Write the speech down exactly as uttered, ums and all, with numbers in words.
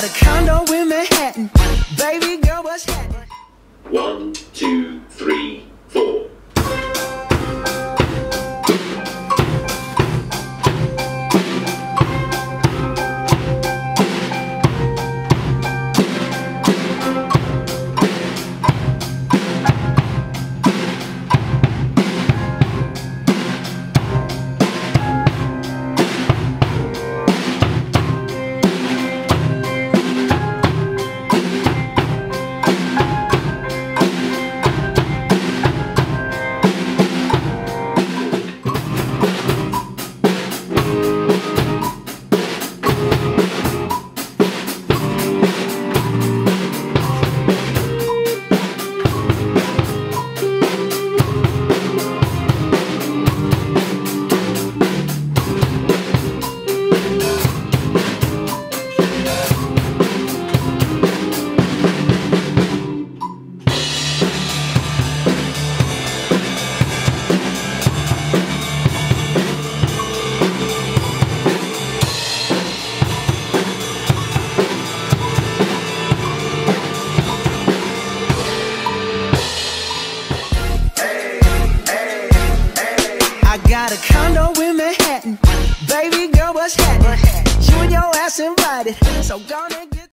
got a condo in Manhattan. Baby girl, what's happening? One, two, three, four. I got a condo in Manhattan. Baby girl, what's happening? You and your ass invited, so gonna